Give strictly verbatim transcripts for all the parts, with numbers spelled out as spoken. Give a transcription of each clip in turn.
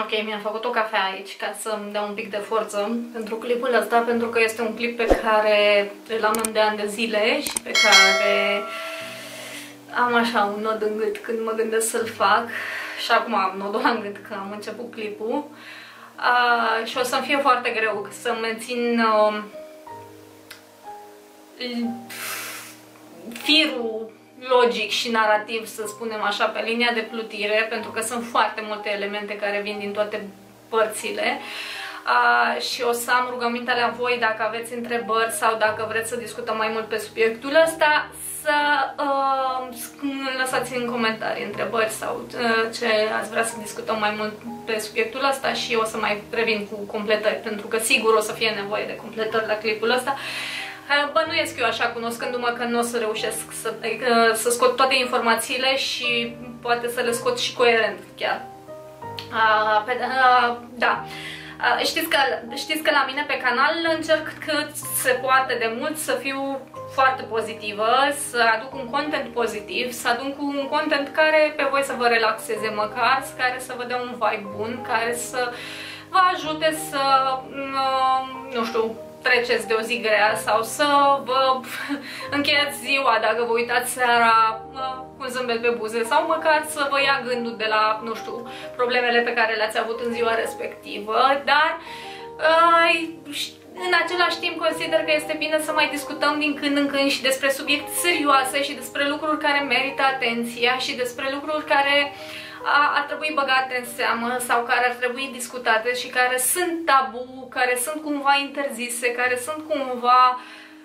Ok, mi-am făcut o cafea aici ca să-mi dea un pic de forță pentru clipul ăsta, pentru că este un clip pe care îl am de ani de zile și pe care am așa un nod în gât când mă gândesc să-l fac. Și acum am nodul în gât că am început clipul. Uh, și o să-mi fie foarte greu să mențin uh, firul logic și narrativ, să spunem așa, pe linia de plutire, pentru că sunt foarte multe elemente care vin din toate părțile. Uh, și o să am rugămintea la voi, dacă aveți întrebări sau dacă vreți să discutăm mai mult pe subiectul ăsta, să uh, lăsați în comentarii întrebări sau uh, ce ați vrea să discutăm mai mult pe subiectul ăsta și eu o să mai revin cu completări, pentru că sigur o să fie nevoie de completări la clipul ăsta. Bănuiesc eu așa, cunoscându-mă, că nu o să reușesc să, să scot toate informațiile și poate să le scot și coerent chiar. A, pe, a, da. A, știți, că, știți că la mine pe canal încerc cât se poate de mult să fiu foarte pozitivă, să aduc un content pozitiv, să aduc un content care pe voi să vă relaxeze măcar, care să vă dea un vibe bun, care să vă ajute să, nu știu, treceți de o zi grea sau să vă încheiați ziua dacă vă uitați seara cu un zâmbet pe buze sau măcar să vă ia gândul de la, nu știu, problemele pe care le-ați avut în ziua respectivă, dar în același timp consider că este bine să mai discutăm din când în când și despre subiecte serioase și despre lucruri care merită atenția și despre lucruri care ar trebui băgate în seamă sau care ar trebui discutate și care sunt tabu, care sunt cumva interzise, care sunt cumva,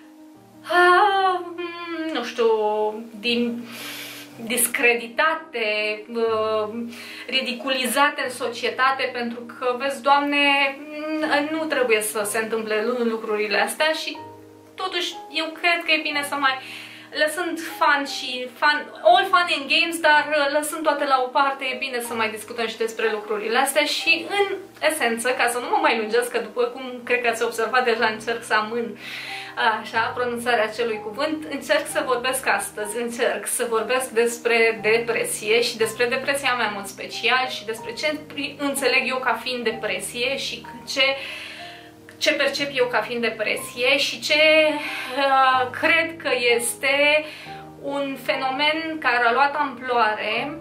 uh, nu știu, din, discreditate, uh, ridiculizate în societate, pentru că, vezi, Doamne, nu trebuie să se întâmple lucrurile astea și totuși eu cred că e bine să mai lăsând fun și fun, all fun and games, dar lăsând toate la o parte, e bine să mai discutăm și despre lucrurile astea și în esență, ca să nu mă mai lungesc, că după cum cred că ați observat deja încerc să amân așa pronunțarea acelui cuvânt, încerc să vorbesc astăzi, încerc să vorbesc despre depresie și despre depresia mea în mod special și despre ce înțeleg eu ca fiind depresie și ce ce percep eu ca fiind depresie și ce uh, cred că este un fenomen care a luat amploare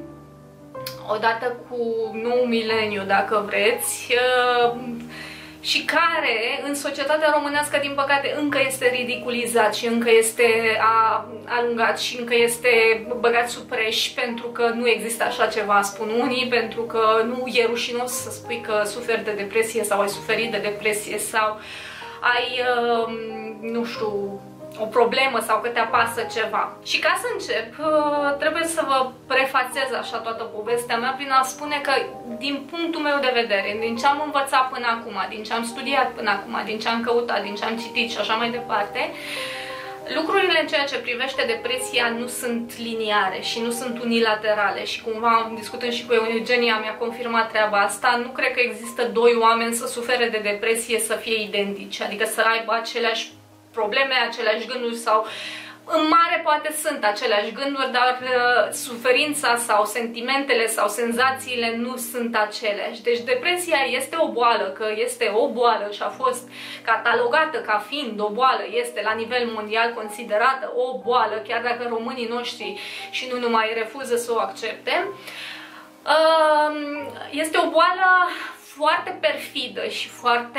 odată cu nou mileniu, dacă vreți, uh, și care în societatea românească, din păcate, încă este ridiculizat și încă este a, alungat și încă este băgat sub preș, pentru că nu există așa ceva, spun unii, pentru că nu e rușinos să spui că suferi de depresie sau ai suferit de depresie sau ai, uh, nu știu, o problemă sau că te apasă ceva. Și ca să încep, trebuie să vă prefațez așa toată povestea mea prin a spune că, din punctul meu de vedere, din ce am învățat până acum, din ce am studiat până acum, din ce am căutat, din ce am citit și așa mai departe, lucrurile în ceea ce privește depresia nu sunt liniare și nu sunt unilaterale și cumva, discutând și cu Eugenia, mi-a confirmat treaba asta, nu cred că există doi oameni să sufere de depresie să fie identici, adică să aibă aceleași probleme, aceleași gânduri sau în mare poate sunt aceleași gânduri, dar uh, suferința sau sentimentele sau senzațiile nu sunt aceleași. Deci depresia este o boală, că este o boală și a fost catalogată ca fiind o boală, este la nivel mondial considerată o boală, chiar dacă românii noștri și nu numai refuză să o accepte. Uh, este o boală foarte perfidă și foarte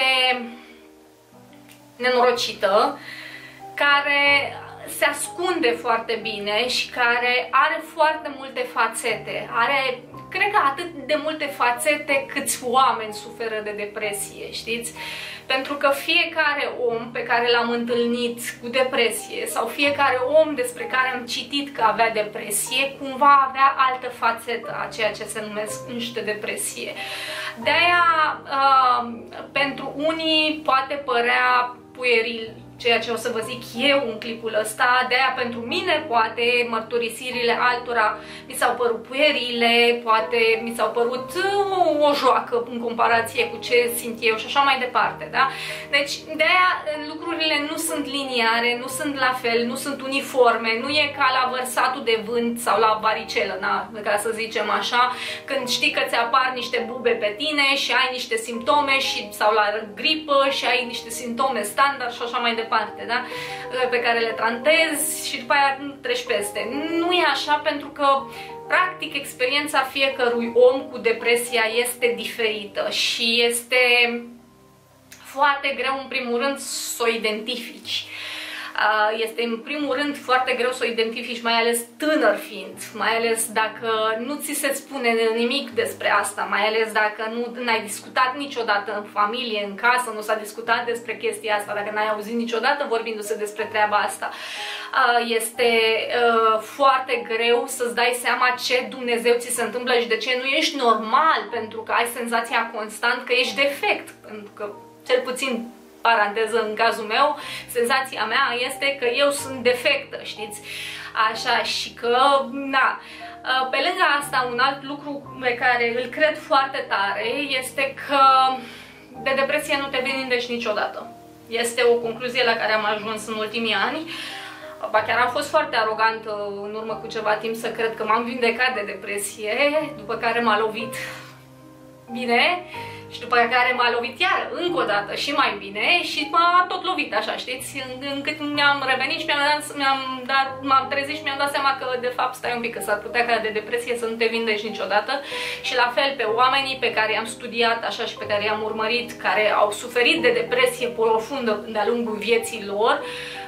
nenorocită, care se ascunde foarte bine și care are foarte multe fațete. Are, cred că atât de multe fațete câți oameni suferă de depresie, știți? Pentru că fiecare om pe care l-am întâlnit cu depresie sau fiecare om despre care am citit că avea depresie, cumva avea altă fațetă a ceea ce se numește depresie. De-aia, uh, pentru unii poate părea pueril ceea ce o să vă zic eu în clipul ăsta, de-aia pentru mine poate mărturisirile altora mi s-au părut puerile, poate mi s-au părut o, o joacă în comparație cu ce simt eu și așa mai departe, da? Deci de-aia lucrurile nu sunt sunt liniare, nu sunt la fel, nu sunt uniforme, nu e ca la vărsatul de vânt sau la varicelă, na, ca să zicem așa, când știi că ți apar niște bube pe tine și ai niște simptome și, sau la gripă și ai niște simptome standard și așa mai departe, da? Pe care le tratezi și după aia treci peste. Nu e așa, pentru că practic experiența fiecărui om cu depresia este diferită și este foarte greu în primul rând să o identifici. Este în primul rând foarte greu să o identifici, mai ales tânăr fiind, mai ales dacă nu ți se spune nimic despre asta, mai ales dacă nu n-ai discutat niciodată în familie, în casă, nu s-a discutat despre chestia asta, dacă n-ai auzit niciodată vorbindu-se despre treaba asta. Este foarte greu să-ți dai seama ce Dumnezeu ți se întâmplă și de ce nu ești normal, pentru că ai senzația constant că ești defect, pentru că cel puțin, paranteză, în cazul meu, senzația mea este că eu sunt defectă, știți? Așa, și că, na, pe lângă asta, un alt lucru pe care îl cred foarte tare este că de depresie nu te vindești niciodată. Este o concluzie la care am ajuns în ultimii ani. Ba chiar am fost foarte arogantă în urmă cu ceva timp să cred că m-am vindecat de depresie, după care m-a lovit bine și după care m-a lovit iar încă o dată și mai bine și m-a tot lovit, așa, știți, încât mi-am revenit și mi-am dat, mi-am dat, m-am trezit și mi-am dat seama că de fapt stai un pic, că s-ar putea ca de depresie să nu te vindești niciodată. Și la fel pe oamenii pe care i-am studiat așa și pe care i-am urmărit, care au suferit de depresie profundă de-a lungul vieții lor,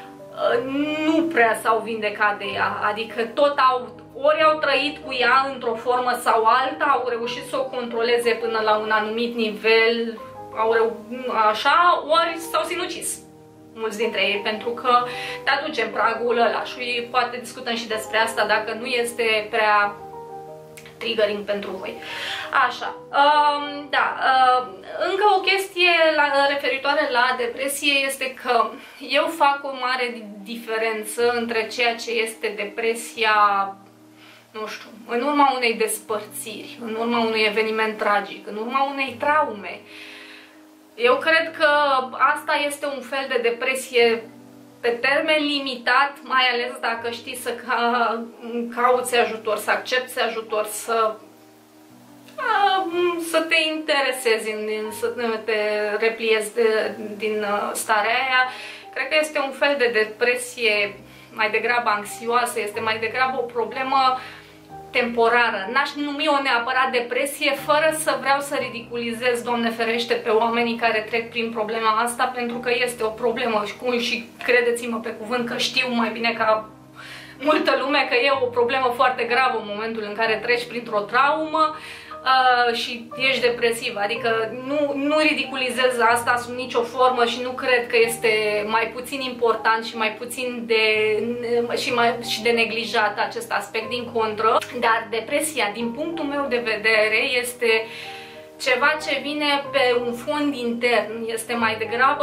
nu prea s-au vindecat de ea, adică tot au, ori au trăit cu ea într-o formă sau alta, au reușit să o controleze până la un anumit nivel, au reu așa, ori s-au sinucis mulți dintre ei, pentru că te aduce în pragul ăla și poate discutăm și despre asta dacă nu este prea triggering pentru voi. Așa, um, da, uh, încă o chestie la, referitoare la depresie este că eu fac o mare diferență între ceea ce este depresia, nu știu, în urma unei despărțiri, în urma unui eveniment tragic, în urma unei traume. Eu cred că asta este un fel de depresie pe termen limitat, mai ales dacă știi să ca, cauți ajutor, să accepti ajutor, să, să te interesezi, în, să te repliezi de, din starea aia. Cred că este un fel de depresie mai degrabă anxioasă, este mai degrabă o problemă temporară. N-aș numi-o neapărat depresie, fără să vreau să ridiculizez, Doamne ferește, pe oamenii care trec prin problema asta, pentru că este o problemă și, și credeți-mă pe cuvânt că știu mai bine ca multă lume că e o problemă foarte gravă în momentul în care treci printr-o traumă uh, și ești depresiv. Adică nu, nu ridiculizez asta sub nicio formă și nu cred că este mai puțin important și mai puțin de, și mai, și de neglijat acest aspect, din contră. Dar depresia, din punctul meu de vedere, este ceva ce vine pe un fond intern. Este mai degrabă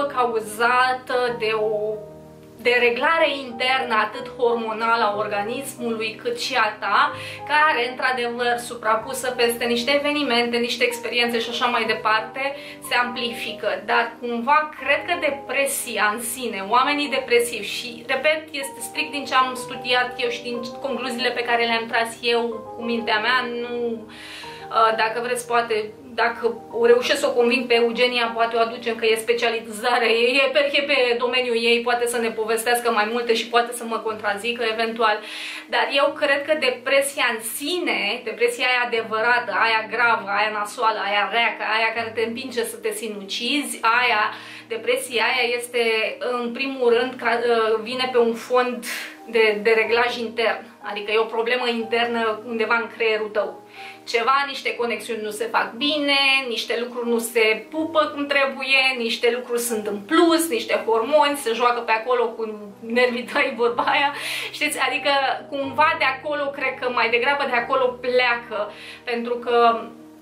cauzată de o dereglare internă, atât hormonală a organismului, cât și a ta, care, într-adevăr, suprapusă peste niște evenimente, niște experiențe și așa mai departe, se amplifică. Dar, cumva, cred că depresia în sine, oamenii depresivi, și, repet, este strict din ce am studiat eu și din concluziile pe care le-am tras eu cu mintea mea, nu... Dacă vreți, poate, dacă o reușesc să o conving pe Eugenia, poate o aducem, că e specializarea ei, e pe, e pe domeniul ei, poate să ne povestească mai multe și poate să mă contrazică eventual. Dar eu cred că depresia în sine, depresia aia adevărată, aia gravă, aia nasoală, aia reacă, aia care te împinge să te sinucizi, aia, depresia aia este, în primul rând, ca, vine pe un fond de, de reglaj intern. Adică e o problemă internă undeva în creierul tău. Ceva, niște conexiuni nu se fac bine, niște lucruri nu se pupă cum trebuie, niște lucruri sunt în plus, niște hormoni se joacă pe acolo cu nervii tăi, vorba aia, știți? Adică cumva de acolo, cred că mai degrabă de acolo pleacă, pentru că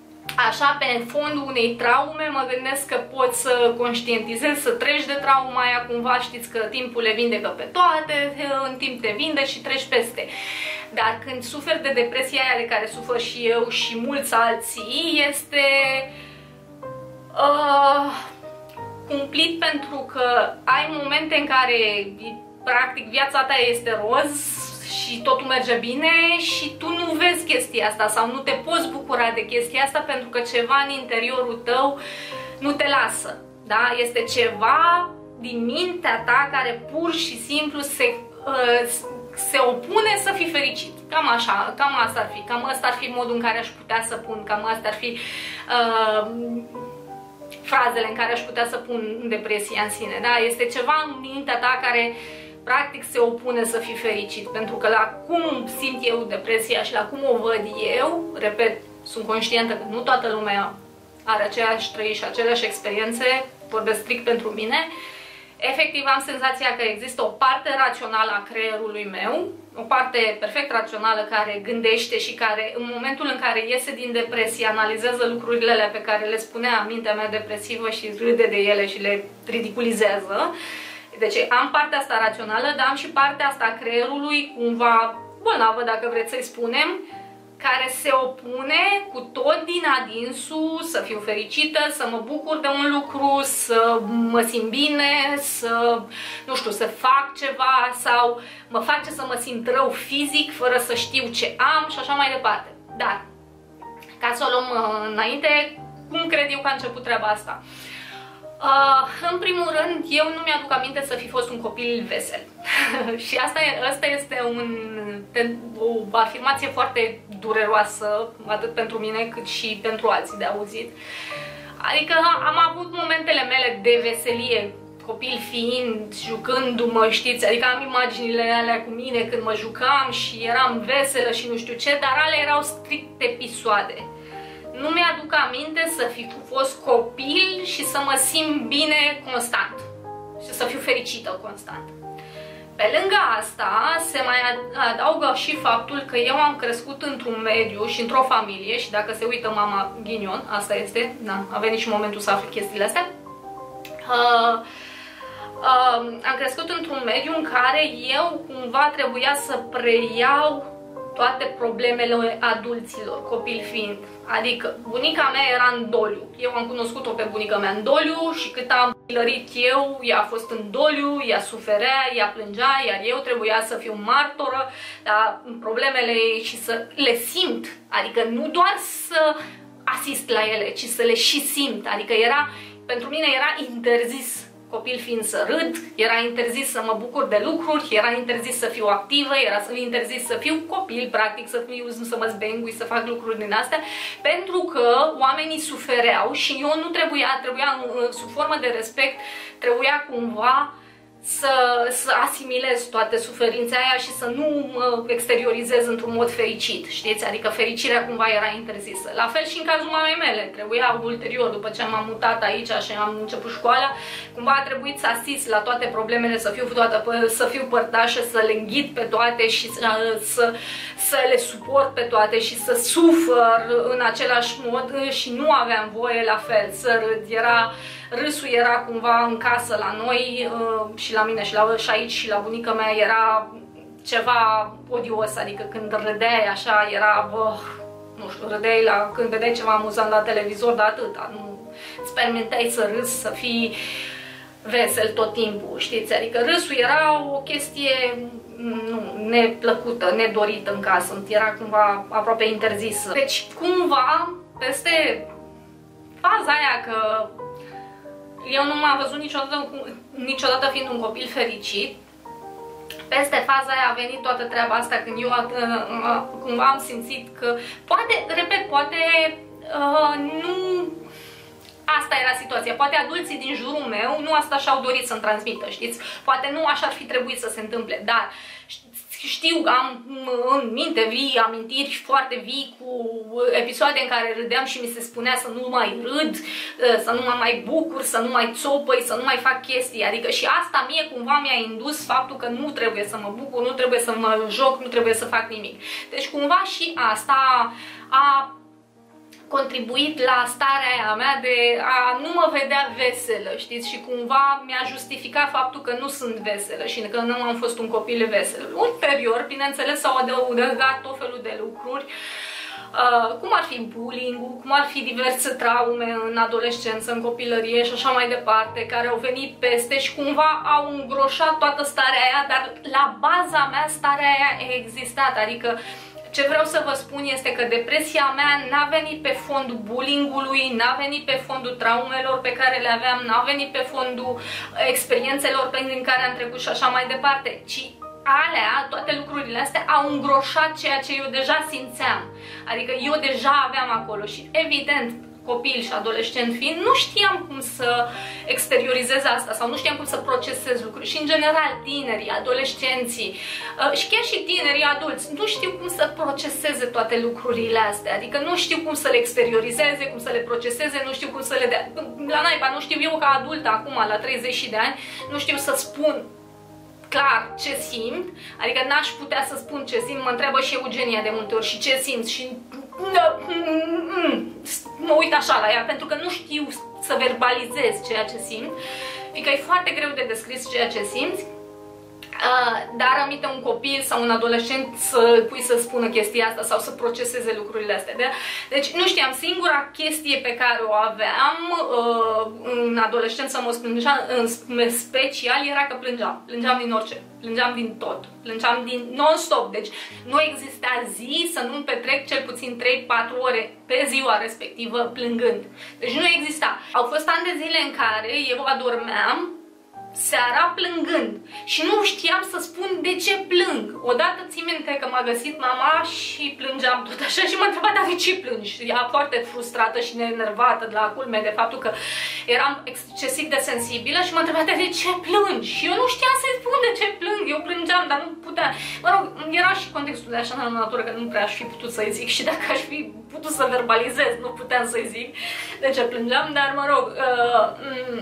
așa, pe fondul unei traume, mă gândesc că poți să conștientizezi, să treci de trauma aia, cumva, știți că timpul le vindecă pe toate, în timp te vinde și treci peste. Dar când suferi de depresia aia de care sufăr și eu și mulți alții, este uh, cumplit pentru că ai momente în care practic viața ta este roz și totul merge bine și tu nu vezi chestia asta sau nu te poți bucura de chestia asta pentru că ceva în interiorul tău nu te lasă. Da? Este ceva din mintea ta care pur și simplu se, uh, se opune să fii fericit. Cam așa, cam asta ar fi, cam asta ar fi modul în care aș putea să pun, cam asta ar fi uh, frazele în care aș putea să pun depresia în sine. Da? Este ceva în mintea ta care practic se opune să fii fericit, pentru că la cum simt eu depresia și la cum o văd eu, repet, sunt conștientă că nu toată lumea are aceeași trăiri și aceleași experiențe, vorbesc strict pentru mine, efectiv am senzația că există o parte rațională a creierului meu, o parte perfect rațională care gândește și care în momentul în care iese din depresie analizează lucrurile pe care le spunea mintea mea depresivă și râde de ele și le ridiculizează. Deci am partea asta rațională, dar am și partea asta a creierului, cumva bolnavă, dacă vreți să-i spunem, care se opune cu tot din adinsul să fiu fericită, să mă bucur de un lucru, să mă simt bine, să, nu știu, să fac ceva sau mă face să mă simt rău fizic fără să știu ce am și așa mai departe. Dar, ca să o luăm înainte, cum cred eu că a început treaba asta? Uh, în primul rând, eu nu mi-aduc aminte să fi fost un copil vesel. Și asta, asta este un, o afirmație foarte dureroasă, atât pentru mine cât și pentru alții de auzit. Adică am avut momentele mele de veselie, copil fiind, jucându-mă, știți, adică am imaginile alea cu mine când mă jucam și eram veselă și nu știu ce, dar alea erau strict episoade. Nu mi-aduc aminte să fi fost copil și să mă simt bine constant și să fiu fericită constant. Pe lângă asta se mai adaugă și faptul că eu am crescut într-un mediu și într-o familie și dacă se uită mama ghinion, asta este, da, a venit și momentul să afli chestiile astea. Uh, uh, am crescut într-un mediu în care eu cumva trebuia să preiau toate problemele adulților, copil fiind. Adică bunica mea era în doliu. Eu am cunoscut-o pe bunica mea în doliu și cât am lărit eu, ea a fost în doliu, ea suferea, ea plângea, iar eu trebuia să fiu martoră la problemele ei și să le simt. Adică nu doar să asist la ele, ci să le și simt. Adică era, pentru mine era interzis, copil fiind, să râd, era interzis să mă bucur de lucruri, era interzis să fiu activă, era interzis să fiu copil, practic, să, fiu, să mă zbengui, să fac lucruri din astea, pentru că oamenii sufereau și eu nu trebuia, trebuia sub formă de respect, trebuia cumva să, să asimilez toate suferința aia și să nu mă exteriorizez într-un mod fericit, știți? Adică fericirea cumva era interzisă. La fel și în cazul mamei mele, trebuia ulterior, după ce m-am mutat aici și am început școala, cumva a trebuit să asist la toate problemele, să fiu, toată, să fiu părtașă, să le înghit pe toate și să, să, să le suport pe toate și să sufăr în același mod și nu aveam voie la fel să râd. Era... Râsul era cumva în casă la noi uh, și la mine și, la, și aici și la bunica mea era ceva odios, adică când râdeai așa era, bă, nu știu, râdeai la, când vedeai ceva amuzant la televizor, dar atâta, nu îți permiteai să râzi, să fii vesel tot timpul, știți, adică râsul era o chestie nu, neplăcută, nedorită în casă, era cumva aproape interzisă. Deci cumva peste faza aia că eu nu m-am văzut niciodată, niciodată fiind un copil fericit. Peste faza aia a venit toată treaba asta când eu cumva am simțit că, poate, repet, poate uh, nu asta era situația. Poate adulții din jurul meu nu asta și-au dorit să-mi transmită, știți? Poate nu așa ar fi trebuit să se întâmple, dar știu că am în minte vii, amintiri foarte vii cu episoade în care râdeam și mi se spunea să nu mai râd, să nu mă mai bucur, să nu mai țopăi, să nu mai fac chestii. Adică și asta mie cumva mi-a indus faptul că nu trebuie să mă bucur, nu trebuie să mă joc, nu trebuie să fac nimic. Deci cumva și asta a contribuit la starea aia mea de a nu mă vedea veselă, știți? Și cumva mi-a justificat faptul că nu sunt veselă și că nu am fost un copil vesel. Ulterior, bineînțeles, s-au adăugat tot felul de lucruri uh, cum ar fi bullying-ul, cum ar fi diverse traume în adolescență, în copilărie și așa mai departe, care au venit peste și cumva au îngroșat toată starea aia, dar la baza mea starea aia a existat, adică ce vreau să vă spun este că depresia mea n-a venit pe fondul bullying-ului, n-a venit pe fondul traumelor pe care le aveam, n-a venit pe fondul experiențelor prin care am trecut și așa mai departe, ci alea, toate lucrurile astea au îngroșat ceea ce eu deja simțeam. Adică eu deja aveam acolo și evident, copil și adolescent fiind, nu știam cum să exteriorizez asta sau nu știam cum să procesez lucruri. Și în general tinerii, adolescenții și chiar și tinerii adulți nu știu cum să proceseze toate lucrurile astea. Adică nu știu cum să le exteriorizeze, cum să le proceseze, nu știu cum să le dea. La naiba, nu știu eu ca adultă acum, la treizeci de ani, nu știu să spun clar ce simt, adică n-aș putea să spun ce simt, mă întreabă și Eugenia de multe ori și ce simți și mă uit așa la ea, pentru că nu știu să verbalizez ceea ce simt, fiindcă e foarte greu de descris ceea ce simți, dar aminte un copil sau un adolescent să pui să spună chestia asta sau să proceseze lucrurile astea. Deci nu știam, singura chestie pe care o aveam în adolescență, mă plângeam, în special, era că plângeam. Plângeam din orice. Plângeam din tot. Plângeam din non-stop. Deci nu exista zi să nu-mi petrec cel puțin trei patru ore pe ziua respectivă plângând. Deci nu exista. Au fost ani de zile în care eu adormeam seara plângând și nu știam să spun de ce plâng. Odată țin minte că m-a găsit mama și plângeam tot așa și m-a întrebat, dar de ce plângi? Ea foarte frustrată și enervată de la culme de faptul că eram excesiv de sensibilă și m-a întrebat, de ce plângi? Și eu nu știam să-i spun de ce plâng, eu plângeam, dar nu puteam. Mă rog, era și contextul de așa în natură că nu prea aș fi putut să-i zic și dacă aș fi putut să verbalizez, nu puteam să-i zic de ce plângeam, dar mă rog, uh,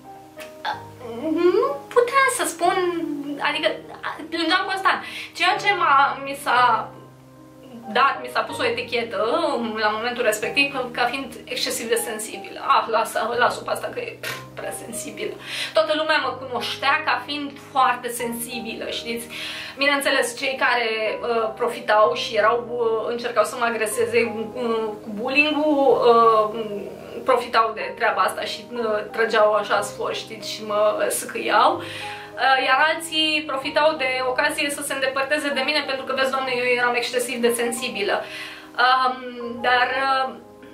nu puteam să spun, adică plângeam constant. Ceea ce mi s-a dat, mi s-a pus o etichetă la momentul respectiv ca fiind excesiv de sensibilă. Ah, lasă, las-o pe asta că e pf, prea sensibilă. Toată lumea mă cunoștea ca fiind foarte sensibilă, știți? Bineînțeles, cei care uh, profitau și erau, uh, încercau să mă agreseze uh, cu bullying-ul, uh, profitau de treaba asta și uh, trăgeau așa sfor, știți, și mă sâcâiau. Uh, iar alții profitau de ocazie să se îndepărteze de mine pentru că, vezi, Doamne, eu eram excesiv de sensibilă. Uh, dar uh,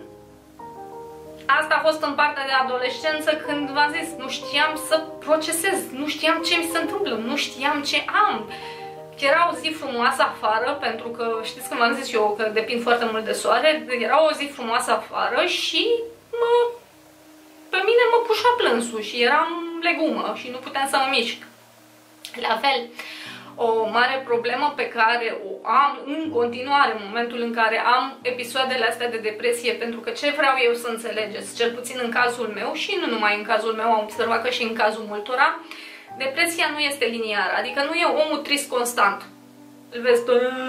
asta a fost în partea de adolescență când, v-am zis, nu știam să procesez, nu știam ce mi se întâmplă, nu știam ce am. Era o zi frumoasă afară, pentru că știți că v-am zis eu că depind foarte mult de soare, era o zi frumoasă afară și mă, pe mine mă pușa plânsul și eram legumă și nu puteam să mă mișc. La fel, o mare problemă pe care o am în continuare în momentul în care am episoadele astea de depresie, pentru că ce vreau eu să înțelegeți, cel puțin în cazul meu și nu numai în cazul meu, am observat că și în cazul multora, depresia nu este liniară, adică nu e omul trist constant. Îl vezi,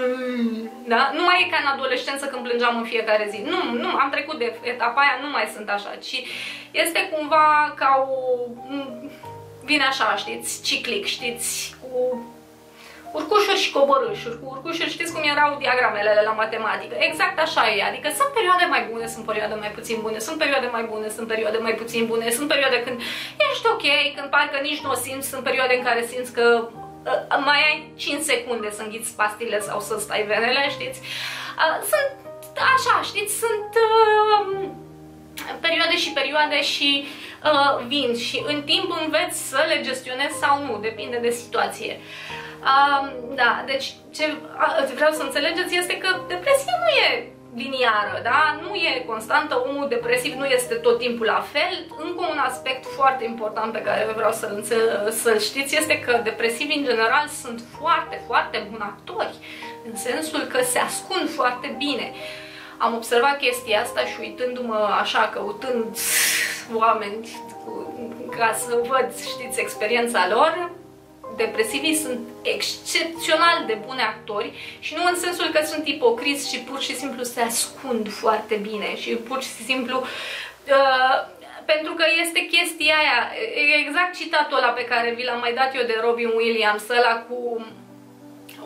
da? Nu mai e ca în adolescență când plângeam în fiecare zi. Nu, nu, am trecut de etapa aia, nu mai sunt așa, ci este cumva ca o... vine așa, știți, ciclic, știți, cu urcușuri și coborâșuri. Cu urcușuri, știți cum erau diagramele la matematică. Exact așa e, adică sunt perioade mai bune, sunt perioade mai puțin bune, sunt perioade mai bune, sunt perioade mai puțin bune, sunt perioade când ești ok, când parcă nici nu o simți, sunt perioade în care simți că uh, mai ai cinci secunde să înghiți pastile sau să stai venele, știți. Uh, sunt așa, știți, sunt uh, perioade și perioade și uh, vin și în timp înveți să le gestionezi sau nu, depinde de situație. Uh, da, deci ce vreau să înțelegeți este că depresia nu e liniară, da? Nu e constantă, omul depresiv nu este tot timpul la fel. Încă un aspect foarte important pe care vreau să-l să știți este că depresivii în general sunt foarte, foarte buni actori, în sensul că se ascund foarte bine. Am observat chestia asta și uitându-mă așa, căutând oameni cu, ca să văd, știți, experiența lor, depresivii sunt excepțional de buni actori și nu în sensul că sunt ipocriți și pur și simplu se ascund foarte bine și pur și simplu uh, pentru că este chestia aia, exact citatul ăla pe care vi l-am mai dat eu de Robin Williams, ăla cu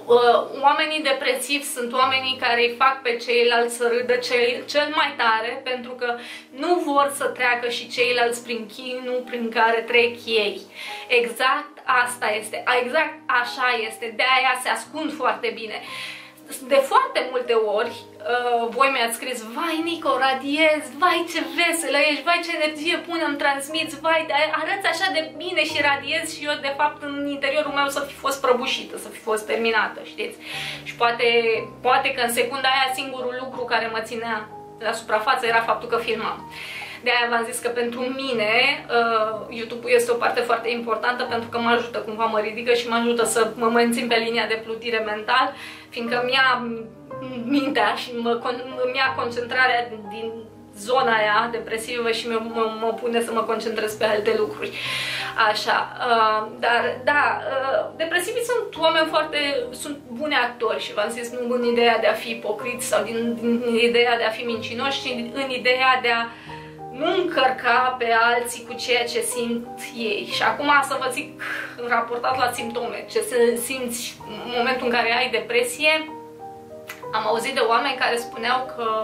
Oamenii depresivi sunt oamenii care îi fac pe ceilalți să râdă cel, cel mai tare, pentru că nu vor să treacă și ceilalți prin chinul prin care trec ei. Exact asta este, exact așa este, de aia se ascund foarte bine. De foarte multe ori, uh, voi mi-ați scris: vai Nico, radiezi, vai ce veselă ești, vai ce energie bună îmi transmiți, vai, arăți așa de bine și radiezi, și eu de fapt în interiorul meu să fi fost prăbușită, să fi fost terminată, știți? Și poate, poate că în secunda aia singurul lucru care mă ținea la suprafață era faptul că filmam. De aia v-am zis că pentru mine uh, YouTube-ul este o parte foarte importantă, pentru că mă ajută cumva, mă ridică și mă ajută să mă mențin pe linia de plutire mental, fiindcă mi-a mintea și mi-a concentrarea din zona aia depresivă și mă, mă, mă pune să mă concentrez pe alte lucruri. Așa, uh, dar da, uh, depresivii sunt oameni foarte, sunt buni actori și v-am zis, nu în ideea de a fi ipocriți sau din, din ideea de a fi mincinoși, ci în ideea de a nu încărca pe alții cu ceea ce simt ei. Și acum să vă zic, raportat la simptome, ce simți în momentul în care ai depresie. Am auzit de oameni care spuneau că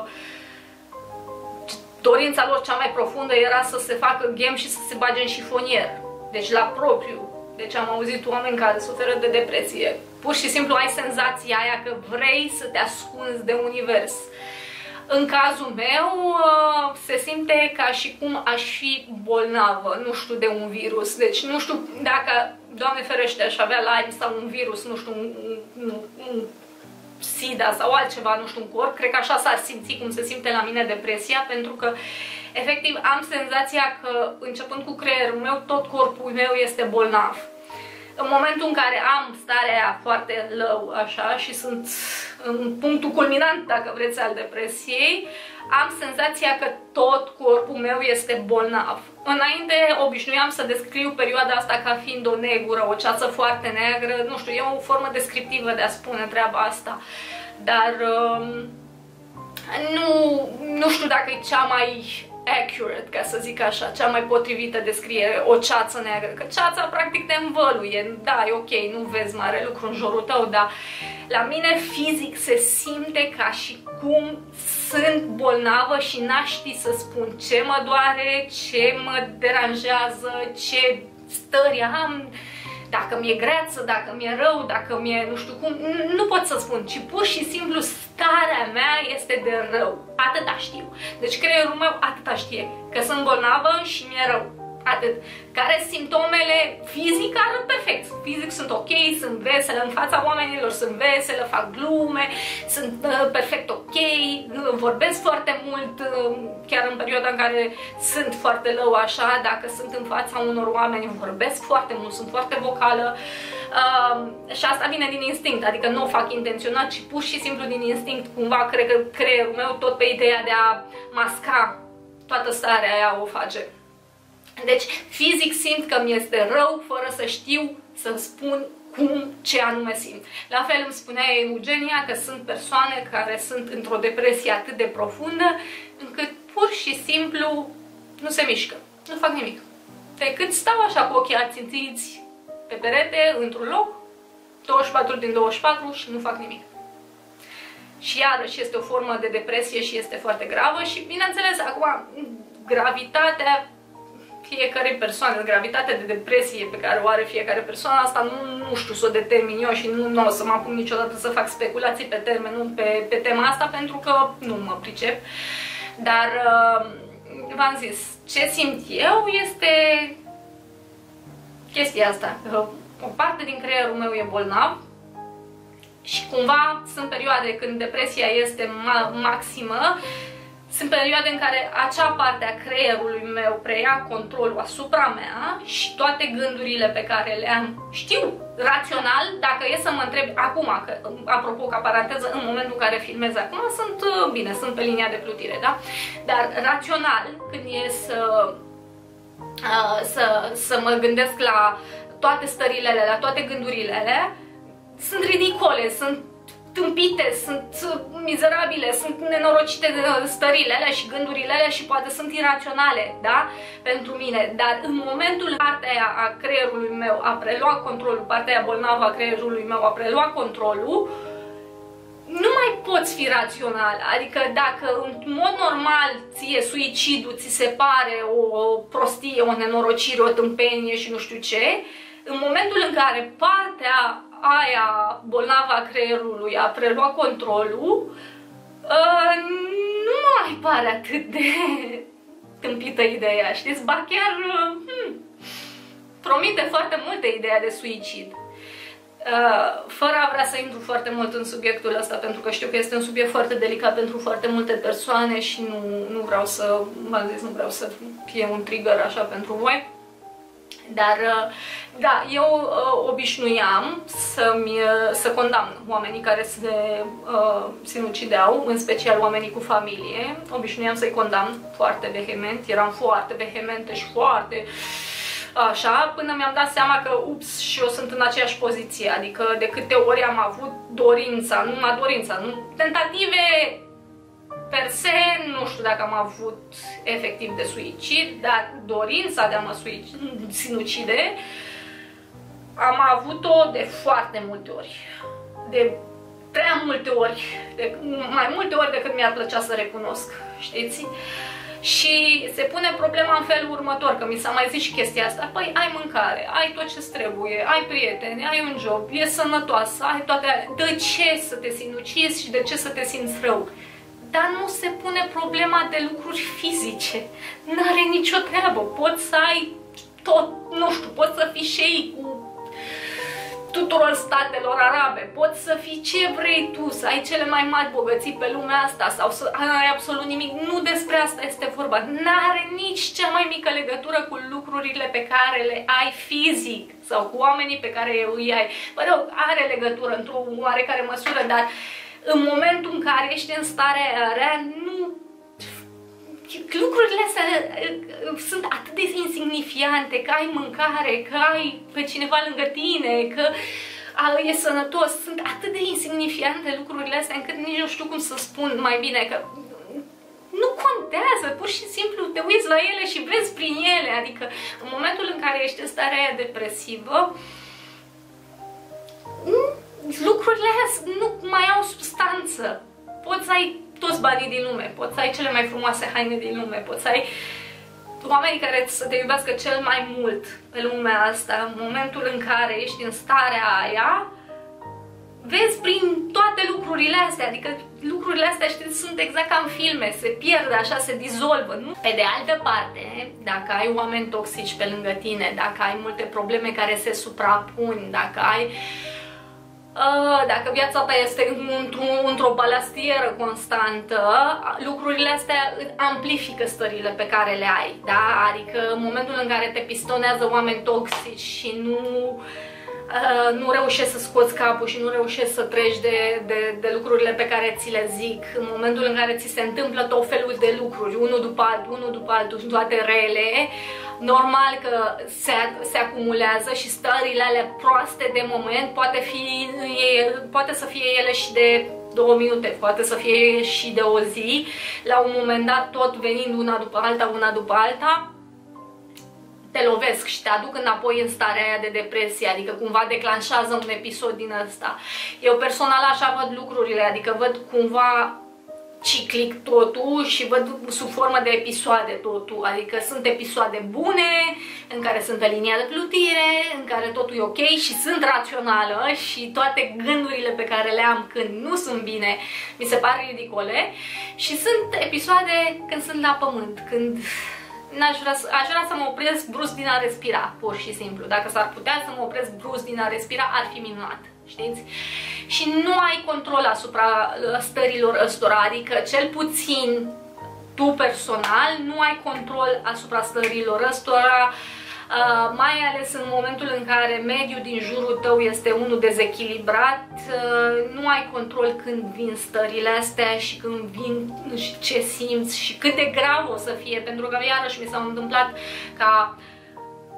dorința lor cea mai profundă era să se facă ghem și să se bage în șifonier. Deci la propriu. Deci am auzit oameni care suferă de depresie. Pur și simplu ai senzația aia că vrei să te ascunzi de univers. În cazul meu se simte ca și cum aș fi bolnavă, nu știu, de un virus. Deci nu știu dacă, Doamne ferește, aș avea Lyme sau un virus, nu știu, un, un, un SIDA sau altceva, nu știu, în corp. Cred că așa s-ar simți cum se simte la mine depresia, pentru că efectiv am senzația că începând cu creierul meu, tot corpul meu este bolnav. În momentul în care am starea aia foarte low, așa, și sunt în punctul culminant, dacă vreți, al depresiei, am senzația că tot corpul meu este bolnav. Înainte obișnuiam să descriu perioada asta ca fiind o negură, o ceață foarte neagră, nu știu, e o formă descriptivă de a spune treaba asta, dar um, nu, nu știu dacă e cea mai accurate, ca să zic așa, cea mai potrivită descriere, o ceață neagră, că ceața practic te învăluie, da, e ok, nu vezi mare lucru în jurul tău, dar la mine fizic se simte ca și cum sunt bolnavă și n-aș ști să spun ce mă doare, ce mă deranjează, ce stări am, dacă mi-e greață, dacă mi-e rău, dacă mi-e nu știu cum, nu pot să spun, ci pur și simplu starea mea este de rău. Atâta știu. Deci creierul meu atâta știe, că sunt bolnavă și mi-e rău. Atât. Care simptomele fizic arată perfect. Fizic sunt ok, sunt veselă în fața oamenilor, sunt veselă, fac glume, sunt uh, perfect ok, uh, vorbesc foarte mult, uh, chiar în perioada în care sunt foarte low așa, dacă sunt în fața unor oameni, vorbesc foarte mult, sunt foarte vocală. Uh, și asta vine din instinct, adică nu o fac intenționat, ci pur și simplu din instinct, cumva cred că creierul meu tot pe ideea de a masca toată starea aia o face. Deci, fizic simt că mi este rău, fără să știu să spun cum, ce anume simt. La fel îmi spunea Eugenia că sunt persoane care sunt într-o depresie atât de profundă, încât pur și simplu nu se mișcă, nu fac nimic. Decât stau așa cu ochii ațințiți pe perete, într-un loc, douăzeci și patru din douăzeci și patru și nu fac nimic. Și iarăși este o formă de depresie și este foarte gravă și, bineînțeles, acum, gravitatea fiecare persoană, gravitatea de depresie pe care o are fiecare persoană, asta nu, nu știu să o determin eu și nu, nu o să mă apuc niciodată să fac speculații pe termenul, pe, pe tema asta, pentru că nu mă pricep. Dar v-am zis, ce simt eu este chestia asta, că o parte din creierul meu e bolnav și cumva sunt perioade când depresia este ma maximă. Sunt perioade în care acea parte a creierului meu preia controlul asupra mea și toate gândurile pe care le am, știu, rațional, dacă e să mă întreb acum, că, apropo, ca paranteză, în momentul în care filmez acum, sunt bine, sunt pe linia de plutire, da? Dar rațional, când e să, să, să mă gândesc la toate stările alea, la toate gândurile alea, sunt ridicole, sunt tâmpite, sunt mizerabile, sunt nenorocite stările alea și gândurile alea și poate sunt iraționale, da? Pentru mine, dar în momentul partea aia a creierului meu a preluat controlul, partea aia bolnavă a creierului meu a preluat controlul, nu mai poți fi rațional. Adică dacă în mod normal ție suicidul ți se pare o prostie, o nenorocire, o tâmpenie și nu știu ce, în momentul în care partea aia bolnavă a creierului a preluat controlul, nu mai pare atât de tâmpită ideea, știți? Ba chiar hmm, promite foarte multe ideea de suicid. Fără a vrea să intru foarte mult în subiectul ăsta, pentru că știu că este un subiect foarte delicat pentru foarte multe persoane și nu, nu vreau să, v-am zis, nu vreau să fie un trigger așa pentru voi. Dar, da, eu uh, obișnuiam să-mi, să condamn oamenii care se uh, sinucideau, în special oamenii cu familie. Obișnuiam să-i condamn foarte vehement, eram foarte vehementă și foarte așa, până mi-am dat seama că, ups, și eu sunt în aceeași poziție, adică de câte ori am avut dorința, numai dorința, nu, tentative per se, nu știu dacă am avut efectiv de suicid, dar dorința de a mă sinucide am avut-o de foarte multe ori, de prea multe ori, de mai multe ori decât mi-ar plăcea să recunosc, știți? Și se pune problema în felul următor, că mi s-a mai zis și chestia asta, păi ai mâncare, ai tot ce-ți trebuie, ai prieteni, ai un job, e sănătoasă, ai toate alea, de ce să te sinucizi și de ce să te simți rău? Dar nu se pune problema de lucruri fizice, n-are nicio treabă, poți să ai tot, nu știu, poți să fii șei cu tuturor statelor arabe, poți să fii ce vrei tu, să ai cele mai mari bogății pe lumea asta sau să ai absolut nimic, nu despre asta este vorba, n-are nici cea mai mică legătură cu lucrurile pe care le ai fizic sau cu oamenii pe care îi ai, mă rog, are legătură într-o oarecare măsură, dar în momentul în care ești în starea rea, nu, lucrurile astea sunt atât de insignifiante, că ai mâncare, că ai pe cineva lângă tine, că e sănătos, sunt atât de insignifiante lucrurile astea încât nici nu știu cum să spun mai bine, că nu contează, pur și simplu te uiți la ele și vezi prin ele, adică în momentul în care ești în starea aia depresivă, lucrurile astea nu mai au substanță. Poți să ai toți banii din lume, poți să ai cele mai frumoase haine din lume, poți să ai oamenii care să te iubească cel mai mult pe lumea asta. În momentul în care ești în starea aia, vezi prin toate lucrurile astea, adică lucrurile astea, știți, sunt exact ca în filme, se pierd așa, se dizolvă, nu? Pe de altă parte, dacă ai oameni toxici pe lângă tine, dacă ai multe probleme care se suprapun, dacă ai dacă viața ta este într-o într balastieră constantă, lucrurile astea amplifică stările pe care le ai, da? Adică în momentul în care te pistonează oameni toxici și nu, uh, nu reușești să scoți capul și nu reușești să treci de, de, de lucrurile pe care ți le zic, în momentul în care ți se întâmplă tot felul de lucruri, unul după altul, unul după altul, toate rele, normal că se, se acumulează și stările alea proaste de moment poate, fi, poate să fie ele și de două minute, poate să fie și de o zi, la un moment dat tot venind una după alta, una după alta, te lovesc și te aduc înapoi în starea aia de depresie, adică cumva declanșează un episod din ăsta. Eu personal așa văd lucrurile, adică văd cumva ciclic totul și văd sub formă de episoade totul, adică sunt episoade bune, în care sunt pe linia de plutire, în care totul e ok și sunt rațională și toate gândurile pe care le am când nu sunt bine mi se par ridicole, și sunt episoade când sunt la pământ, când N-aș vrea, să, aș vrea să mă opresc brusc din a respira, pur și simplu. Dacă s-ar putea să mă opresc brusc din a respira, ar fi minunat, știți? Și nu ai control asupra stărilor ăstora, adică cel puțin tu personal nu ai control asupra stărilor ăstora, uh, mai ales în momentul în care mediul din jurul tău este unul dezechilibrat, uh, nu ai control când vin stările astea și când vin și ce simți și cât de grav o să fie, pentru că iarăși mi s-a întâmplat ca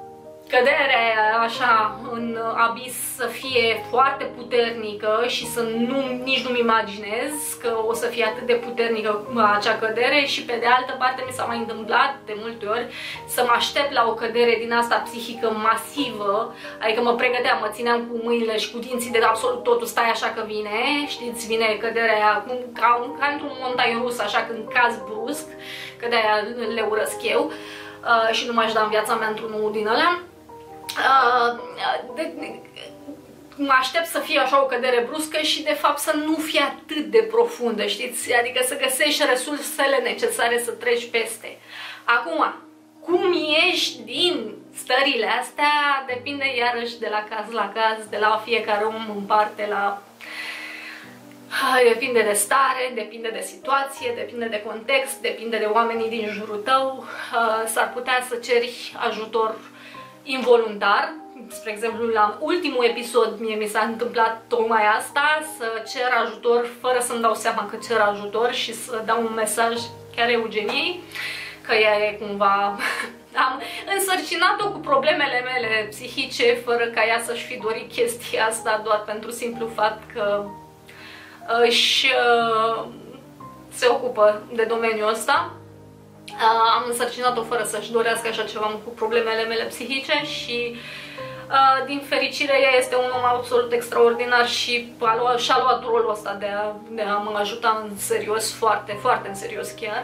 căderea așa în abis să fie foarte puternică și să nu, nici nu-mi imaginez că o să fie atât de puternică acea cădere, și pe de altă parte mi s-a mai întâmplat de multe ori să mă aștept la o cădere din asta psihică masivă, adică mă pregăteam, mă țineam cu mâinile și cu dinții de absolut totul, stai așa că vine, știți, vine căderea aia, ca, ca într-un montai rus, așa când caz brusc, că de-aia le urăsc eu uh, și nu m-aș da în viața mea într-unul din ălea. Uh, de, de, mă aștept să fie așa o cădere bruscă și de fapt să nu fie atât de profundă, știți? Adică să găsești resursele necesare să treci peste. Acum, cum ieși din stările astea depinde iarăși de la caz la caz, de la fiecare om în parte, la... Depinde de stare, depinde de situație, depinde de context, depinde de oamenii din jurul tău. S-ar putea să ceri ajutor involuntar. Spre exemplu, la ultimul episod mie mi s-a întâmplat tocmai asta, să cer ajutor fără să-mi dau seama că cer ajutor și să dau un mesaj chiar Eugeniei, că ea e cumva... Am însărcinat-o cu problemele mele psihice fără ca ea să-și fi dorit chestia asta, doar pentru simplu fapt că își se ocupă de domeniul ăsta. Am însărcinat-o fără să-și dorească așa ceva cu problemele mele psihice și din fericire ea este un om absolut extraordinar și a luat, și-a luat rolul ăsta de a, de a mă ajuta în serios, foarte, foarte în serios chiar.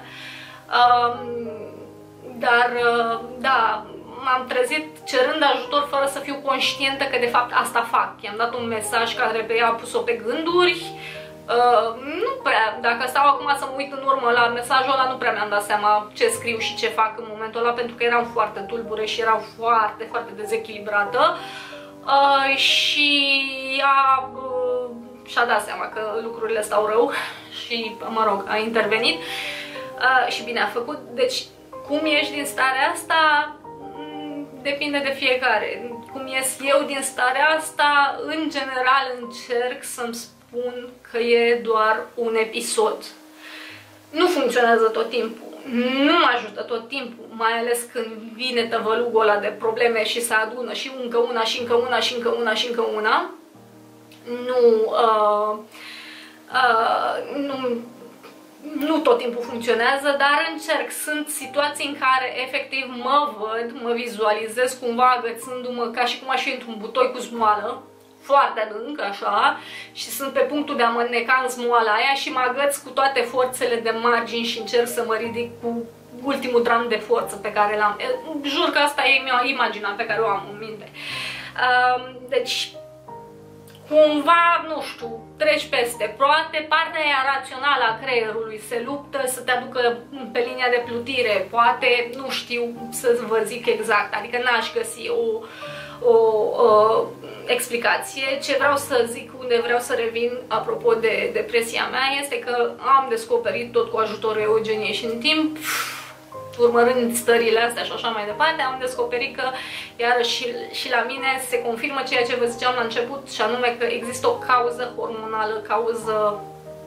Dar, da, m-am trezit cerând ajutor fără să fiu conștientă că de fapt asta fac. I-am dat un mesaj care pe ea a pus-o pe gânduri. Uh, nu prea, dacă stau acum să mă uit în urmă la mesajul ăla, nu prea mi-am dat seama ce scriu și ce fac în momentul ăla, pentru că eram foarte tulbure și eram foarte, foarte dezechilibrată. Uh, și ea uh, și-a dat seama că lucrurile stau rău și, mă rog, a intervenit uh, și bine a făcut. Deci, cum ieși din starea asta depinde de fiecare. Cum ies eu din starea asta, în general încerc să-mi spun că e doar un episod. Nu funcționează tot timpul, nu mă ajută tot timpul, mai ales când vine tăvălugul ăla de probleme și se adună și încă una, și încă una, și încă una, și încă una. Nu, uh, uh, nu, nu tot timpul funcționează, dar încerc. Sunt situații în care efectiv mă văd, mă vizualizez cumva agățându-mă ca și cum aș fi într-un butoi cu smoală, foarte adânc, așa, și sunt pe punctul de a mă înneca în smoala aia și mă agăț cu toate forțele de margini și încerc să mă ridic cu ultimul dram de forță pe care l-am. Jur că asta e imaginea pe care o am în minte. Deci, cumva, nu știu, treci peste. Poate partea aia rațională a creierului se luptă să te aducă pe linia de plutire. Poate, nu știu să vă zic exact, adică n-aș găsi o, o, o explicație. Ce vreau să zic, unde vreau să revin apropo de depresia mea, este că am descoperit tot cu ajutorul Eugeniei și în timp, urmărând stările astea și așa mai departe, am descoperit că iarăși și, și la mine se confirmă ceea ce vă ziceam la început, și anume că există o cauză hormonală, cauză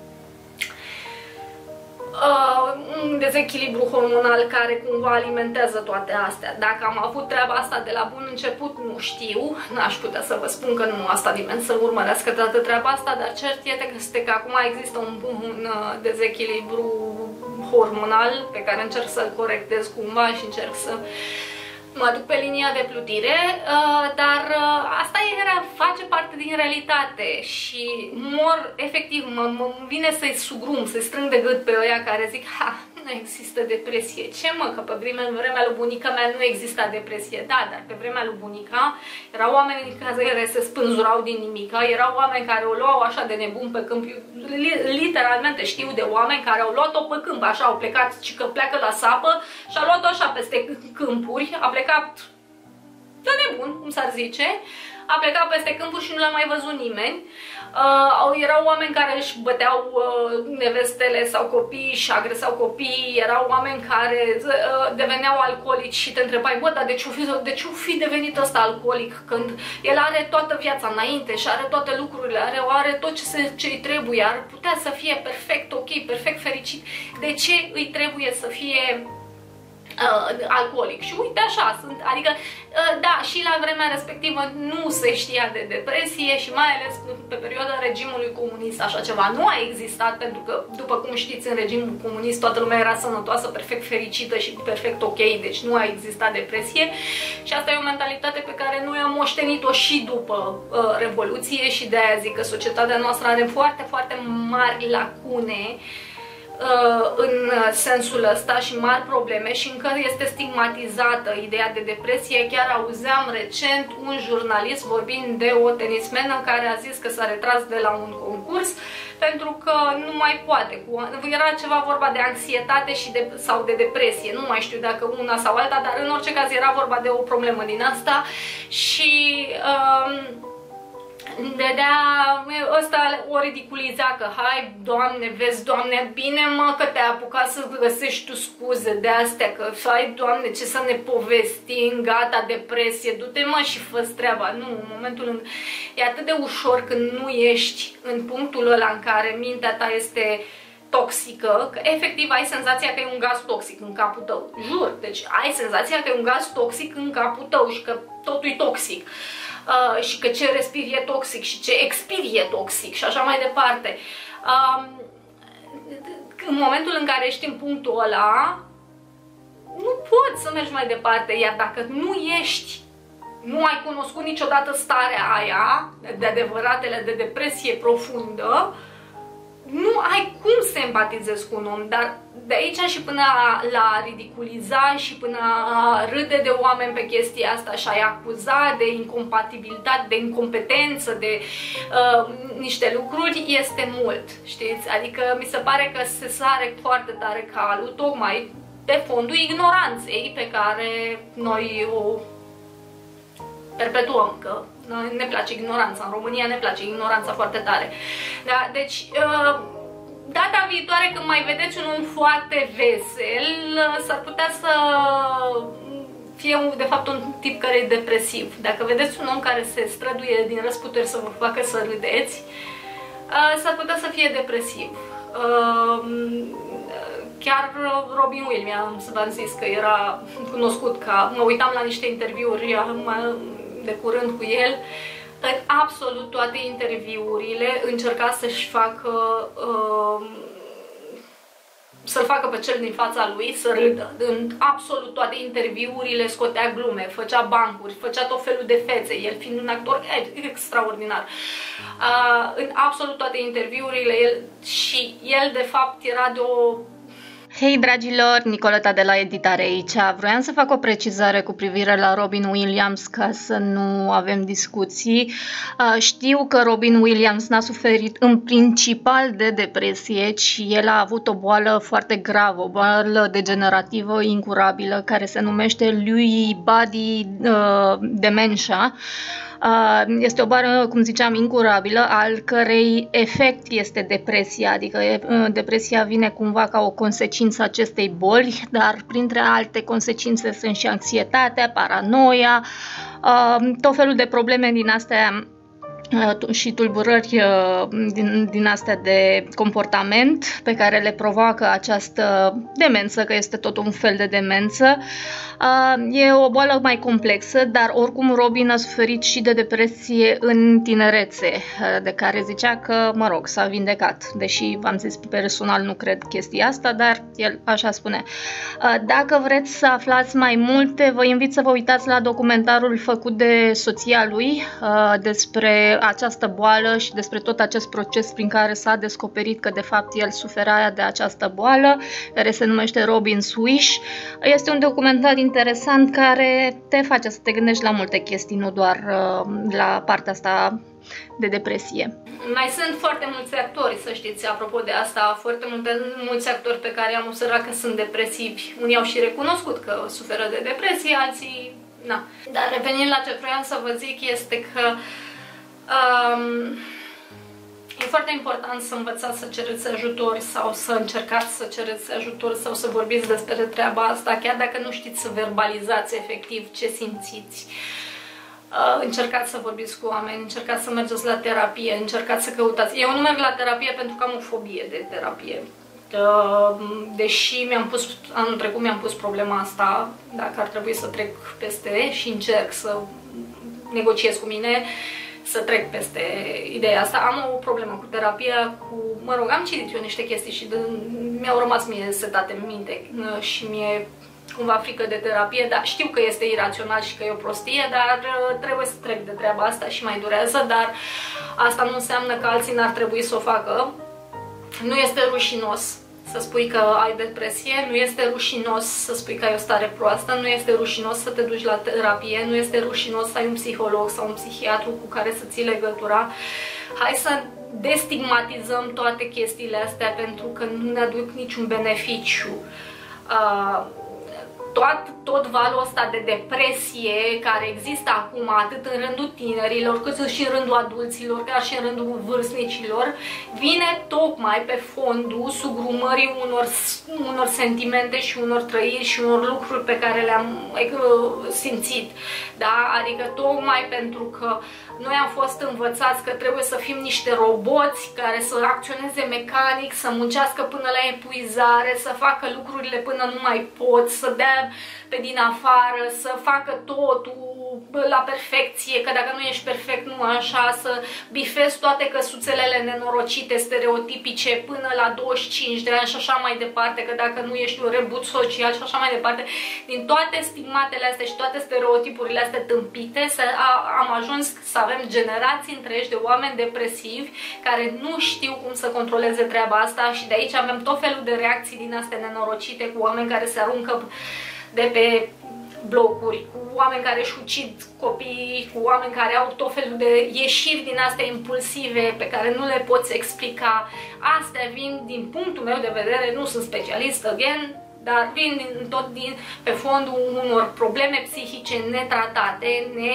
uh, un dezechilibru hormonal care cumva alimentează toate astea. Dacă am avut treaba asta de la bun început, nu știu, n-aș putea să vă spun că nu asta nimeni să urmărească toată treaba asta, dar cert este că acum există un, un dezechilibru hormonal pe care încerc să-l corectez cumva și încerc să mă duc pe linia de plutire, dar asta era, face parte din realitate și mor, efectiv, mă, mă vine să-i sugrum, să-i strâng de gât pe ăia care zic, ha, nu există depresie. Ce mă, că pe vremea, în vremea lui bunica mea nu exista depresie. Da, dar pe vremea lui bunica erau oameni care se spânzurau din nimica, erau oameni care o luau așa de nebun pe câmp. Literalmente știu de oameni care au luat-o pe câmp, așa, au plecat, și că pleacă la sapă și a luat-o așa peste câmpuri, a plecat de nebun, cum s-ar zice, a plecat peste câmpuri și nu l-a mai văzut nimeni. Uh, erau oameni care își băteau uh, nevestele sau copiii și agresau copiii, erau oameni care uh, deveneau alcoolici și te întrebai, bă, dar de ce-o fi, de ce-o fi devenit ăsta alcoolic când el are toată viața înainte și are toate lucrurile, are, are tot ce se, ce îi trebuie, ar putea să fie perfect ok, perfect fericit. De ce îi trebuie să fie Uh, alcoolic. Și uite așa sunt, adică uh, da, și la vremea respectivă nu se știa de depresie și mai ales pe perioada regimului comunist așa ceva nu a existat, pentru că, după cum știți, în regimul comunist toată lumea era sănătoasă, perfect fericită și perfect ok, deci nu a existat depresie și asta e o mentalitate pe care noi am moștenit-o și după uh, Revoluție și de aia zic că societatea noastră are foarte, foarte mari lacune în sensul ăsta și mari probleme și încă este stigmatizată ideea de depresie. Chiar auzeam recent un jurnalist vorbind de o tenismenă care a zis că s-a retras de la un concurs pentru că nu mai poate. Era ceva vorba de anxietate și de, sau de depresie, nu mai știu dacă una sau alta, dar în orice caz era vorba de o problemă din asta și um, dădea, ăsta o ridiculiza că hai, Doamne, vezi, Doamne, bine mă că te-ai apucat să găsești tu scuze de astea, că hai, Doamne, ce să ne povestim, gata, depresie, du-te mă și fă-ți treaba. Nu, în momentul în... e atât de ușor când nu ești în punctul ăla în care mintea ta este toxică, că efectiv ai senzația că e un gaz toxic în capul tău, jur, deci ai senzația că e un gaz toxic în capul tău și că totul e toxic. Uh, și că ce respiri e toxic și ce expiri e toxic și așa mai departe. Uh, în momentul în care ești în punctul ăla, nu poți să mergi mai departe, iar dacă nu ești, nu ai cunoscut niciodată starea aia de adevăratele de depresie profundă, nu ai cum să empatizezi cu un om, dar de aici și până la ridiculiza și până a râde de oameni pe chestia asta și a-i acuza de incompatibilitate, de incompetență, de uh, niște lucruri, este mult, știți? Adică mi se pare că se sare foarte tare calul, tocmai pe fondul ignoranței pe care noi o perpetuăm, că noi ne place ignoranța, în România ne place ignoranța foarte tare. Da? Deci, data viitoare când mai vedeți un om foarte vesel, s-ar putea să fie de fapt un tip care e depresiv. Dacă vedeți un om care se străduie din răsputeri să vă facă să râdeți, s-ar putea să fie depresiv. Chiar Robin Williams, v-am zis că era cunoscut ca, mă uitam la niște interviuri de curând cu el, în absolut toate interviurile încerca să-și facă uh, să-l facă pe cel din fața lui să râdă. În absolut toate interviurile scotea glume, făcea bancuri, făcea tot felul de fețe, el fiind un actor extraordinar. Uh, în absolut toate interviurile el, și el de fapt era de o... Hei dragilor, Nicoleta de la Editare aici. Vroiam să fac o precizare cu privire la Robin Williams ca să nu avem discuții. Știu că Robin Williams n-a suferit în principal de depresie, ci el a avut o boală foarte gravă, o boală degenerativă incurabilă care se numește Lewy body dementia. Este o boală, cum ziceam, incurabilă, al cărei efect este depresia, adică depresia vine cumva ca o consecință acestei boli, dar printre alte consecințe sunt și anxietatea, paranoia, tot felul de probleme din astea și tulburări din, din astea de comportament pe care le provoacă această demență, că este tot un fel de demență. E o boală mai complexă, dar oricum Robin a suferit și de depresie în tinerețe, de care zicea că, mă rog, s-a vindecat, deși v-am zis personal nu cred chestia asta, dar el așa spune. Dacă vreți să aflați mai multe, vă invit să vă uitați la documentarul făcut de soția lui despre această boală și despre tot acest proces prin care s-a descoperit că de fapt el suferea de această boală, care se numește Robin's Wish. Este un documentar interesant care te face să te gândești la multe chestii, nu doar uh, la partea asta de depresie. Mai sunt foarte mulți actori, să știți, apropo de asta, foarte multe, mulți actori pe care am observat că sunt depresivi. Unii au și recunoscut că suferă de depresie, alții na. Dar revenind la ce vreau să vă zic este că Um, e foarte important să învățați să cereți ajutor sau să încercați să cereți ajutor sau să vorbiți despre treaba asta, chiar dacă nu știți să verbalizați efectiv ce simțiți. Uh, încercați să vorbiți cu oameni, încercați să mergeți la terapie, încercați să căutați. Eu nu merg la terapie pentru că am o fobie de terapie. Deși mi-am pus, anul trecut mi-am pus problema asta, dacă ar trebui să trec peste și încerc să negociez cu mine, să trec peste ideea asta. Am o problemă cu terapia, cu, mă rog, am citit eu niște chestii și mi-au rămas mie setate în minte și mie cumva frică de terapie, dar știu că este irațional și că e o prostie, dar trebuie să trec de treaba asta și mai durează, dar asta nu înseamnă că alții n-ar trebui să o facă. Nu este rușinos să spui că ai depresie, nu este rușinos să spui că ai o stare proastă, nu este rușinos să te duci la terapie, nu este rușinos să ai un psiholog sau un psihiatru cu care să ții legătura. Hai să destigmatizăm toate chestiile astea pentru că nu ne aduc niciun beneficiu. Uh, Tot, tot valul ăsta de depresie care există acum atât în rândul tinerilor cât și în rândul adulților, chiar și în rândul vârstnicilor, vine tocmai pe fondul sugrumării unor, unor sentimente și unor trăiri și unor lucruri pe care le-am simțit. Da? Adică tocmai pentru că noi am fost învățați că trebuie să fim niște roboți care să acționeze mecanic, să muncească până la epuizare, să facă lucrurile până nu mai pot, să dea pe din afară, să facă totul la perfecție, că dacă nu ești perfect, nu așa, să bifezi toate căsuțelele nenorocite, stereotipice până la douăzeci și cinci de ani și așa mai departe, că dacă nu ești un rebut social și așa mai departe. Din toate stigmatele astea și toate stereotipurile astea tâmpite, să a, am ajuns să avem generații întregi de oameni depresivi care nu știu cum să controleze treaba asta și de aici avem tot felul de reacții din astea nenorocite cu oameni care se aruncă de pe blocuri, cu oameni care își ucid copiii, cu oameni care au tot felul de ieșiri din astea impulsive pe care nu le poți explica. Astea vin din punctul meu de vedere, nu sunt specialist, again, dar vin din, tot din, pe fondul unor probleme psihice netratate, ne,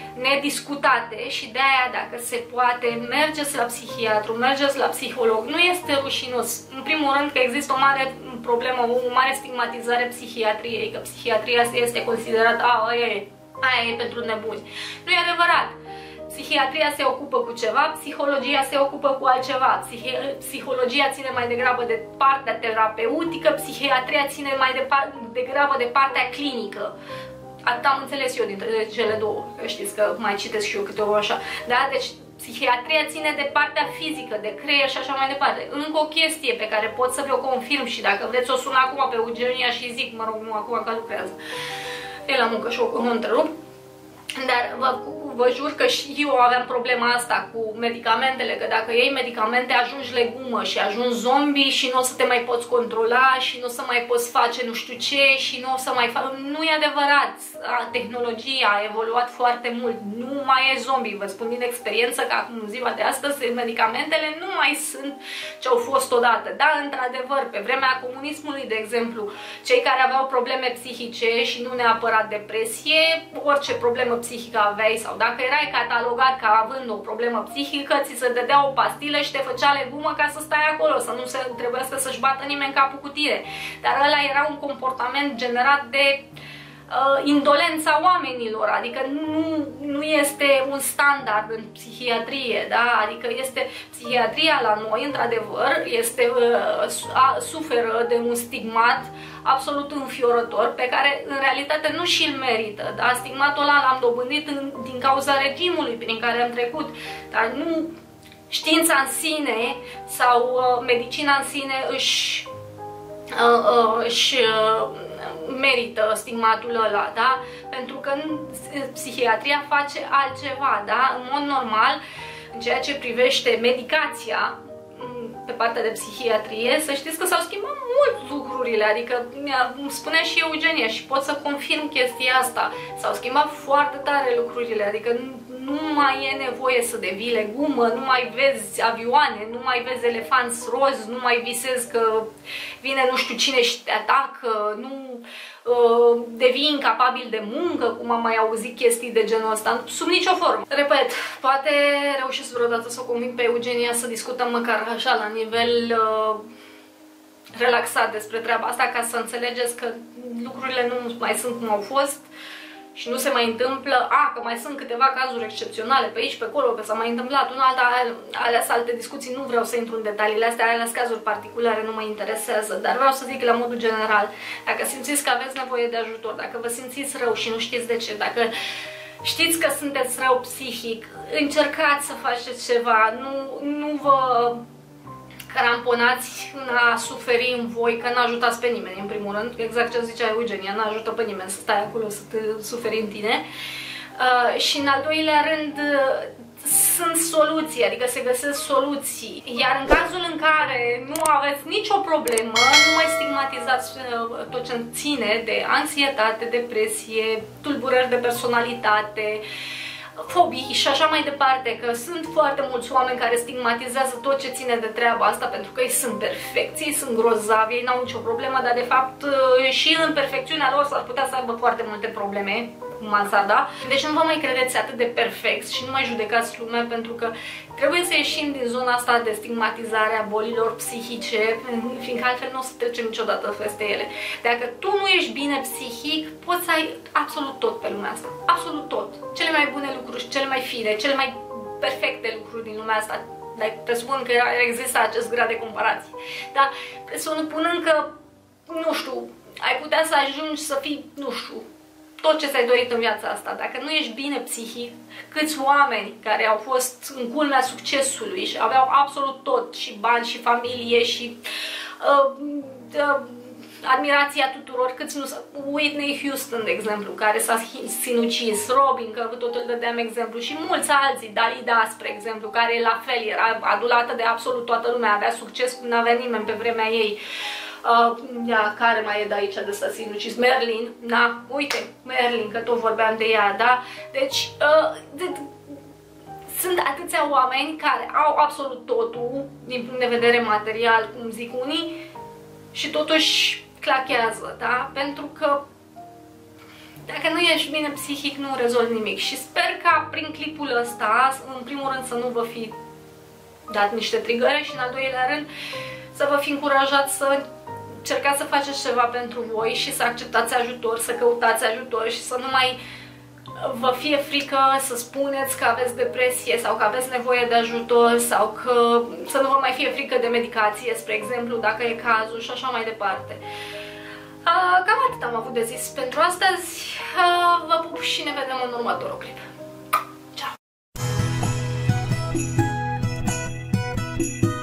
nediscutate și de aia, dacă se poate, mergeți la psihiatru, mergeți la psiholog. Nu este rușinos. În primul rând că există o mare problemă, o mare stigmatizare psihiatriei, că psihiatria este considerată, a, aia e, aia e pentru nebuni. Nu e adevărat. Psihiatria se ocupă cu ceva, psihologia se ocupă cu altceva. Psihi psihologia ține mai degrabă de partea terapeutică, psihiatria ține mai degrabă de partea clinică. Atât am înțeles eu dintre cele două, că știți că mai citesc și eu câte o așa. Da? Deci psihiatria ține de partea fizică, de creier și așa mai departe. Încă o chestie pe care pot să vă confirm și dacă vreți o sun acum pe Eugenia și zic, mă rog, nu acum că lucrează. E la muncă și o nu întrerup. Dar vă, vă jur că și eu aveam problema asta cu medicamentele, că dacă iei medicamente ajungi legumă și ajungi zombie și nu o să te mai poți controla și nu o să mai poți face nu știu ce și nu o să mai faci. Nu e adevărat. Tehnologia a evoluat foarte mult. Nu mai e zombie. Vă spun din experiență că acum în ziua de astăzi medicamentele nu mai sunt ce au fost odată. Dar într-adevăr, pe vremea comunismului, de exemplu, cei care aveau probleme psihice și nu neapărat depresie, orice problemă psihică aveai sau dacă erai catalogat ca având o problemă psihică, ți se dădea o pastilă și te făcea legumă ca să stai acolo, să nu se trebuiască să-și bată nimeni capul cu tine. Dar ăla era un comportament generat de uh, indolența oamenilor, adică nu, nu este un standard în psihiatrie, da? Adică este psihiatria la noi, într-adevăr, este uh, a, suferă de un stigmat absolut înfiorător, pe care în realitate nu și-l merită. Da? Stigmatul ăla l-am dobândit în, din cauza regimului prin care am trecut, dar nu știința în sine sau uh, medicina în sine își, uh, uh, își uh, merită stigmatul ăla, da? Pentru că psihiatria face altceva, da? În mod normal, în ceea ce privește medicația, pe partea de psihiatrie, să știți că s-au schimbat mult lucrurile, adică îmi spunea și Eugenia și pot să confirm chestia asta, s-au schimbat foarte tare lucrurile, adică nu, nu mai e nevoie să devii legumă, nu mai vezi avioane, nu mai vezi elefanți rozi, nu mai visezi că vine nu știu cine și te atacă, nu uh, devii incapabil de muncă, cum am mai auzit chestii de genul ăsta, sub nicio formă. Repet, poate reușesc vreodată să o conving pe Eugenia să discutăm măcar așa la nivel uh, relaxat despre treaba asta, ca să înțelegeți că lucrurile nu mai sunt cum au fost și nu se mai întâmplă, a, că mai sunt câteva cazuri excepționale pe aici, pe acolo, că s-a mai întâmplat un alta, alea sunt alte discuții, nu vreau să intru în detaliile astea, alea sunt cazuri particulare, nu mă interesează, dar vreau să zic la modul general, dacă simțiți că aveți nevoie de ajutor, dacă vă simțiți rău și nu știți de ce, dacă știți că sunteți rău psihic, încercați să faceți ceva, nu, nu vă cramponați în a suferi în voi, că n-ajutați pe nimeni, în primul rând, exact ce zicea Eugenia, n-ajută pe nimeni să stai acolo să te suferi în tine. Uh, și în al doilea rând, uh, sunt soluții, adică se găsesc soluții. Iar în cazul în care nu aveți nicio problemă, nu mai stigmatizați uh, tot ce ține de anxietate, depresie, tulburări de personalitate, fobii și așa mai departe, că sunt foarte mulți oameni care stigmatizează tot ce ține de treaba asta pentru că ei sunt perfecți, ei sunt grozavi, ei n-au nicio problemă, dar de fapt și în perfecțiunea lor s-ar putea să aibă foarte multe probleme, mansarda. Deci nu vă mai credeți atât de perfecți și nu mai judecați lumea, pentru că trebuie să ieșim din zona asta de stigmatizare a bolilor psihice, fiindcă altfel nu o să trecem niciodată peste ele. Dacă tu nu ești bine psihic, poți să ai absolut tot pe lumea asta. Absolut tot. Cele mai bune lucruri și cele mai fine, cele mai perfecte lucruri din lumea asta. Dar presupun că există acest grad de comparație. Dar presupunând că, nu știu, ai putea să ajungi să fii, nu știu, tot ce ți-ai dorit în viața asta. Dacă nu ești bine psihic, câți oameni care au fost în culmea succesului și aveau absolut tot, și bani, și familie, și uh, uh, admirația tuturor, câți nu... Whitney Houston, de exemplu, care s-a sinucis, Robin, că tot îl dădeam exemplu, și mulți alții, Dalida, spre exemplu, care la fel era adulată de absolut toată lumea, avea succes când n-avea nimeni pe vremea ei. Uh, ia, care mai e de aici de să sinucis? Marilyn, na, uite, Marilyn, că tot vorbeam de ea, da? Deci, uh, de, sunt atâția oameni care au absolut totul, din punct de vedere material, cum zic unii, și totuși clachează, da? Pentru că dacă nu ești bine psihic, nu rezolvi nimic. Și sper ca prin clipul ăsta, în primul rând, să nu vă fi dat niște trigări și, în al doilea rând, să vă fi încurajat să încercați să faceți ceva pentru voi și să acceptați ajutor, să căutați ajutor și să nu mai vă fie frică să spuneți că aveți depresie sau că aveți nevoie de ajutor, sau că să nu vă mai fie frică de medicație, spre exemplu, dacă e cazul, și așa mai departe. Cam atât am avut de zis pentru astăzi. Vă pup și ne vedem în următorul clip. Ciao!